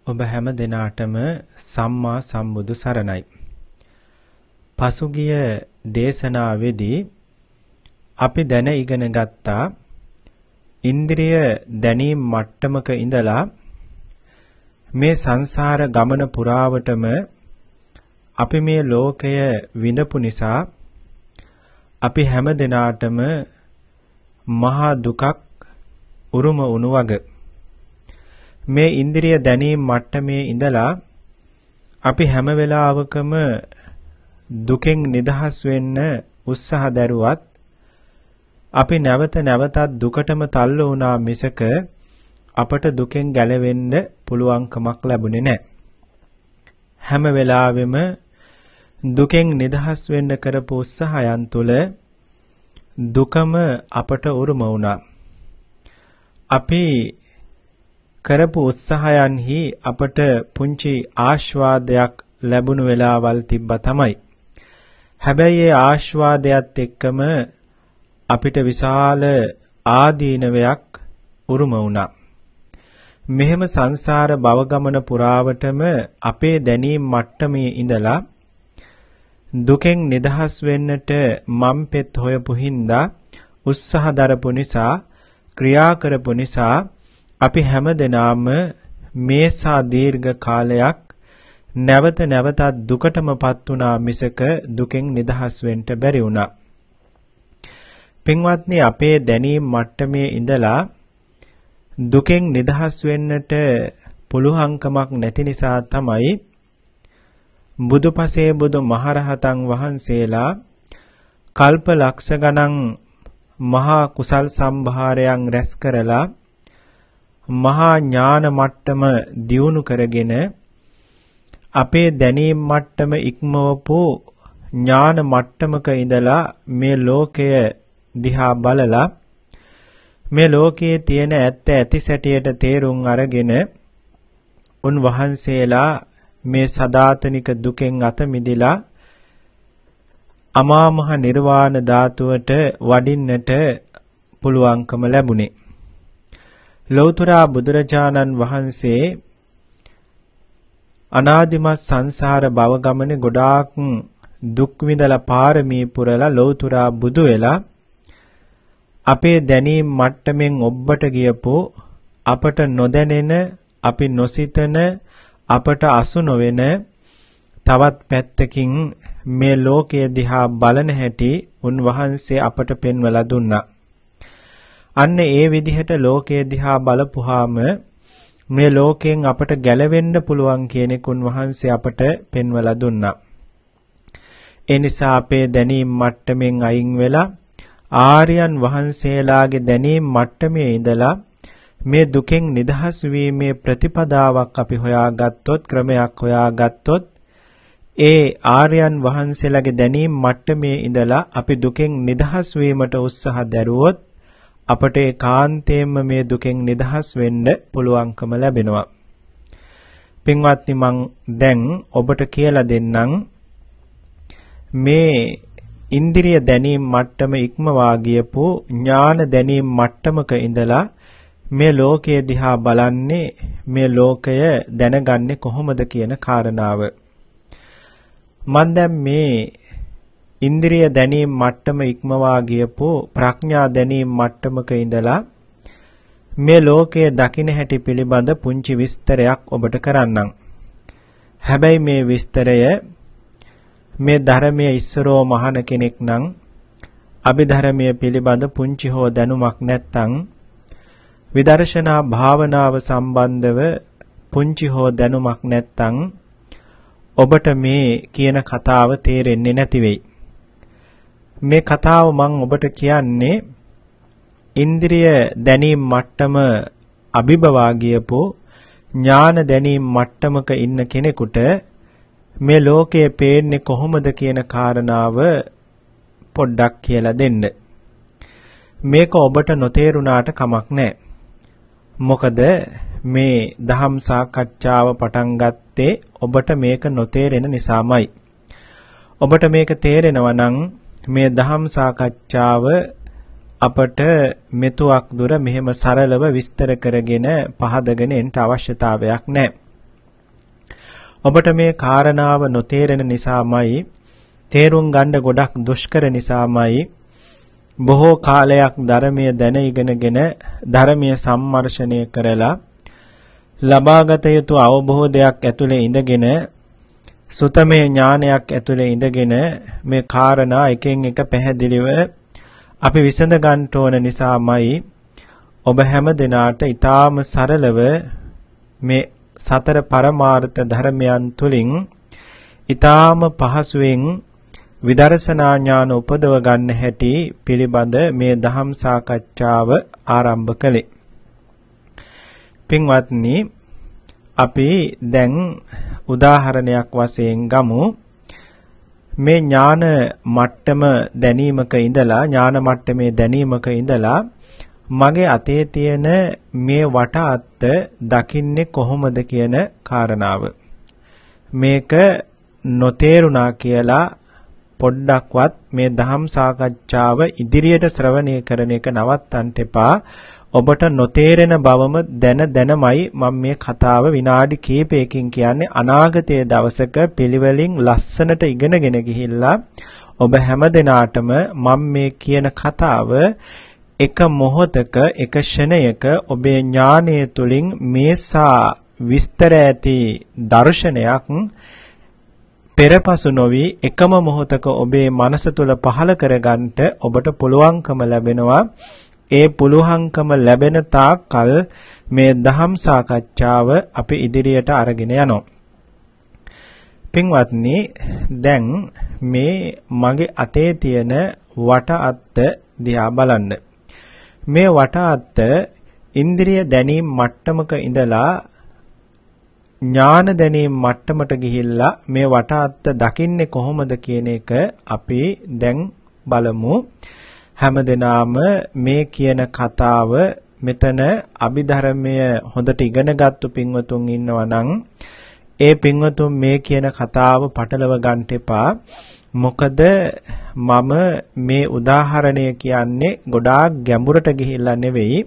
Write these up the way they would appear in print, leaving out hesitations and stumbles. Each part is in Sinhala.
ඔබ හැම දිනාටම සම්මා සම්බුදු සරණයි. පසුගිය දේශනාවේදී අපි දැන ඉගෙන ගත්තා ඉන්ද්‍රිය දැනීම් මට්ටමක ඉඳලා මේ සංසාර ගමන පුරාවටම අපි මේ ලෝකය විඳපු නිසා අපි හැම දිනාටම මහා දුකක් උරුම වුණු වග මේ ඉන්ද්‍රිය දැනීම් මට්ටමේ ඉඳලා අපි හැම වෙලාවකම දුකෙන් නිදහස් වෙන්න උත්සාහ දරුවත් අපි නැවත නැවතත් දුකටම තල්ලු වුණා මිසක අපට දුකෙන් ගැලවෙන්න පුළුවන්කමක් ලැබුණේ නැහැ. හැම වෙලාවෙම දුකෙන් නිදහස් වෙන්න කරපු උත්සාහයන් තුළ දුකම අපට උරුම වුණා. අපි කරපු උත්සාහයන්හි අපට පුංචි ආස්වාදයක් ලැබුණු වෙලාවල් තිබ්බා තමයි. හැබැයි ඒ ආස්වාදයත් එක්කම අපිට විශාල ආදීනවයක් උරුම වුණා. මෙහෙම සංසාර භව ගමන පුරාවටම අපේ දැනීම් මට්ටමේ ඉඳලා දුකෙන් නිදහස් වෙන්නට මම් පෙත් හොයපු හින්දා උත්සාහ දරපු නිසා ක්‍රියා කරපු නිසා අපි හැමදෙනාම මේසා දීර්ඝ කාලයක් නැවත නැවතත් දුකටමපත් වුණා මිසක දුකෙන් නිදහස් වෙන්න බැරි වුණා. පින්වත්නි, අපේ දැනීම් මට්ටමේ ඉඳලා දුකෙන් නිදහස් වෙන්නට පුළුවන්කමක් නැති නිසා තමයි බුදුපසේ බුදු මහරහතන් වහන්සේලා කල්ප ලක්ෂ ගණන් මහා කුසල් සම්භාරයන් රැස් කරලා මහා ඥාන මට්ටම දියුණු කරගෙන අපේ දැනීම් මට්ටම ඉක්මවපු ඥාන මට්ටමක ඉඳලා මේ ලෝකය දිහා බලලා මේ ලෝකයේ තියෙන ඇත්ත ඇති සැටියට තේරුම් අරගෙන උන්වහන්සේලා මේ සදාතනික දුකෙන් අත මිදලා අමා මහ නිර්වාණ ධාතුවට වඩින්නට පුළුවන්කම ලැබුණේ. ලෞතර බුදුරජාණන් වහන්සේ අනාදිමත් සංසාර භව ගමනේ ගොඩාක් දුක් විඳලා පාරමී පුරලා ලෞතර බුදු වෙලා අපේ දැනීම් මට්ටමින් ඔබට ගියපු අපට නොදැනෙන අපි නොසිතන අපට අසු නොවන තවත් පැත්තකින් මේ ලෝකයේ දිහා බලන හැටි උන්වහන්සේ අපට පෙන්වලා දුන්නා. අන්න ඒ විදිහට ලෝකයේ දිහා බලපුවාම මේ ලෝකයෙන් අපට ගැලවෙන්න පුළුවන් කියන එක උන්වහන්සේ අපට පෙන්වලා දුන්නා. ඒ නිසා අපේ දැනීම් මට්ටමින් අයින් වෙලා ආර්යයන් වහන්සේලාගේ දැනීම් මට්ටමේ ඉඳලා මේ දුකෙන් නිදහස් වීමේ ප්‍රතිපදාවක් අපි හොයාගත්තොත්, ක්‍රමයක් හොයාගත්තොත්, ඒ ආර්යයන් වහන්සේලාගේ දැනීම් මට්ටමේ ඉඳලා අපි දුකෙන් නිදහස් වීමට උත්සාහ දරුවොත් අපට ඒකාන්තයෙන්ම මේ දුකෙන් නිදහස් වෙන්න පුළුවන්කම ලැබෙනවා. පින්වත්නි, මං දැන් ඔබට කියලා දෙන්නම් මේ ඉන්ද්‍රිය දැනීම් මට්ටම ඉක්මවා ගියපු ඥාන දැනීම් මට්ටමක ඉඳලා මේ ලෝකයේ දිහා බලන්නේ, මේ ලෝකය දැනගන්නේ කොහොමද කියන කාරණාව. මම දැන් මේ ඉන්ද්‍රිය දැනීම් මට්ටම ඉක්මවා ගියපු ප්‍රඥා දැනීම් මට්ටමක ඉඳලා මේ ලෝකයේ දකින්න හැටි පිළිබඳ පුංචි විස්තරයක් ඔබට කරන්නම්. හැබැයි මේ විස්තරය මේ ධර්මයේ ඉස්සරෝ මහාන කෙනෙක් නම් අභිධර්මයේ පිළිබඳ පුංචි හෝ දැනුමක් නැත්නම් විදර්ශනා භාවනාව සම්බන්ධව පුංචි හෝ දැනුමක් නැත්නම් ඔබට මේ කියන කතාව තේරෙන්නේ නැති වෙයි. මේ කතාව මම ඔබට කියන්නේ ඉන්ද්‍රිය දැනීම් මට්ටම අභිබවා ගියපු ඥාන දැනීම් මට්ටමක ඉන්න කෙනෙකුට මේ ලෝකයේ පේන්නේ කොහොමද කියන කාරණාව පොඩ්ඩක් කියලා දෙන්න. මේක ඔබට නොතේරුණාට කමක් නැහැ. මොකද මේ දහම් සාකච්ඡාව පටන් ගත්තේ ඔබට මේක නොතේරෙන නිසාමයි. ඔබට මේක තේරෙනවා නම් මේ දහම් සාකච්ඡාව අපට මෙතුවක් දුර මෙහෙම සරලව විස්තර කරගෙන පහදගෙන එන්න අවශ්‍යතාවයක් නැහැ. ඔබට මේ කාරණාව නොතේරෙන නිසාමයි, තේරුම් ගන්න ගොඩක් දුෂ්කර නිසාමයි බොහෝ කාලයක් ධර්මයේ දැන ඉගෙනගෙන ධර්මයේ සම්මර්ෂණය කරලා ලබාගත යුතු අවබෝධයක් ඇතුලේ ඉඳගෙන සුතමේ ඥානයක් ඇතුලේ ඉඳගෙන මේ කාරණා එකෙන් එක පැහැදිලිව අපි විසඳ ගන්න ඕන නිසාමයි ඔබ හැම දිනාට ඊටාම සරලව මේ සතර පරමාර්ථ ධර්මයන් තුලින් ඊටාම පහසුවෙන් විදර්ශනා ඥාන උපදව ගන්න හැටි පිළිබඳ මේ ධම් සාකච්ඡාව ආරම්භ කළේ. පින්වත්නි, අපි දැන් උදාහරණයක් වශයෙන් ගමු. මේ ඥාන මට්ටම දැනීමක ඉඳලා ඥාන මට්ටමේ දැනීමක ඉඳලා මගේ අතේ තියෙන මේ වට අත්ත දකින්නේ කොහොමද කියන කාරණාව. මේක නොතේරුණා කියලා පොඩ්ඩක්වත් මේ ධම් සාකච්ඡාව ඉදිරියට ශ්‍රවණය කරන එක නවත්තන්න එපා. ඔබට නොතේරෙන බවම දැනමයි මම මේ කතාව විනාඩි කිහිපයකින් කියන්නේ. අනාගතයේ දවසක පිළිවෙලින් ලස්සනට ඉගෙනගෙන ගිහිල්ලා ඔබ හැමදෙනාටම මම මේ කියන කතාව එක මොහොතක එක ෂණයක ඔබේ ඥානය තුලින් මේසා විස්තර ඇති දර්ශනයක් පෙරපසු නොවි එකම මොහොතක ඔබේ මනස තුල පහළ කරගන්නට ඔබට පුළුවන්කම ලැබෙනවා. ඒ පුළුවන්කම ලැබෙන තාක්කල් මේ ධම් සාකච්ඡාව අපි ඉදිරියට අරගෙන යනවා. පින්වත්නි, දැන් මේ මගේ අතේ තියෙන වට අත්ත දිහා බලන්න. මේ වට අත්ත ඉන්ද්‍රිය දැනීම් මට්ටමක ඉඳලා ඥාන දැනීම් මට්ටමට ගිහිල්ලා මේ වට අත්ත දකින්නේ කොහොමද කියන එක අපි දැන් බලමු. හැමදෙනාම මේ කියන කතාව මෙතන අභිධර්මය හොඳට ඉගෙනගත්තු පින්වතුන් ඉන්නවා නම් ඒ පින්වතුන් මේ කියන කතාව පටලව ගන්න එපා. මොකද මම මේ උදාහරණය කියන්නේ ගොඩාක් ගැඹුරට ගිහිල්ලා නෙවෙයි,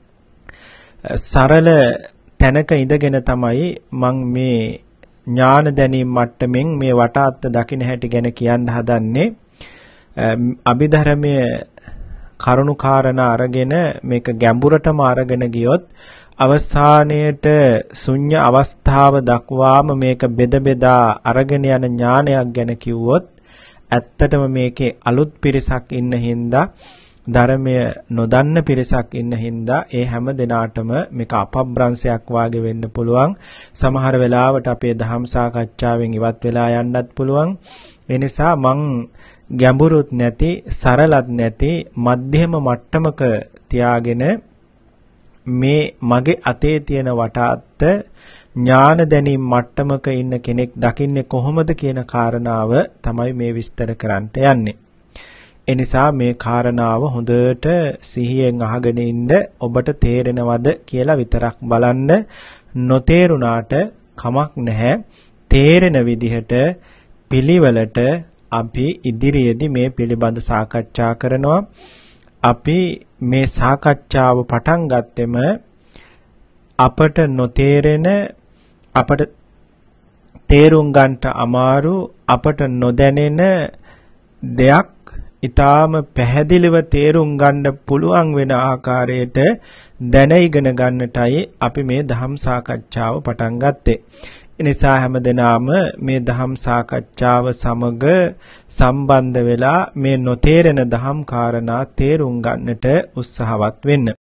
සරල තැනක ඉඳගෙන තමයි මම මේ ඥාන දැනීම් මට්ටමින් මේ වට අත්ත දකින්න හැටි ගැන කියන්න හදන්නේ. අභිධර්මයේ කරුණු කාරණා අරගෙන මේක ගැඹුරටම අරගෙන ගියොත් අවසානයේට ශුන්‍ය අවස්ථාව දක්වාම මේක බෙදා අරගෙන යන ඥානයක් ගැන කිව්වොත් ඇත්තටම මේකේ අලුත් පිරිසක් ඉන්න හින්දා, ධර්මය නොදන්න පිරිසක් ඉන්න හින්දා ඒ හැම දිනාටම මේක අපබ්‍රංශයක් වාගේ වෙන්න පුළුවන්. සමහර වෙලාවට අපේ ධම් සාකච්ඡාවෙන් ඉවත් වෙලා යන්නත් පුළුවන්. ඒ නිසා මං ගැඹුරුත් නැති, සරලත් නැති මධ්‍යම මට්ටමක තියාගෙන මේ මගේ අතේ තියෙන වට අත්ත ඥාන දැනීම් මට්ටමක ඉන්න කෙනෙක් දකින්නේ කොහොමද කියන කාරණාව තමයි මේ විස්තර කරන්නට යන්නේ. ඒ නිසා මේ කාරණාව හොඳට සිහියෙන් අහගෙන ඉන්න. ඔබට තේරෙනවද කියලා විතරක් බලන්න. නොතේරුණාට කමක් නැහැ. තේරෙන විදිහට පිළිවෙලට අපි ඉදිරියේදී මේ පිළිබඳ සාකච්ඡා කරනවා. අපි මේ සාකච්ඡාව පටන් ගත්තෙම අපට නොතේරෙන, අපට තේරුම් ගන්නට අමාරු, අපට නොදැනෙන දෙයක් ඊටාම පැහැදිලිව තේරුම් ගන්න පුළුවන් වෙන ආකාරයට දැන ඉගෙන ගන්නටයි අපි මේ ධම් සාකච්ඡාව පටන් ගත්තේ. එනිසා හැමදෙනාම මේ ධම් සාකච්ඡාව සමග සම්බන්ධ වෙලා මේ නොතේරෙන ධම් කාරණා තේරුම් ගන්නට උත්සාහවත් වෙන්න.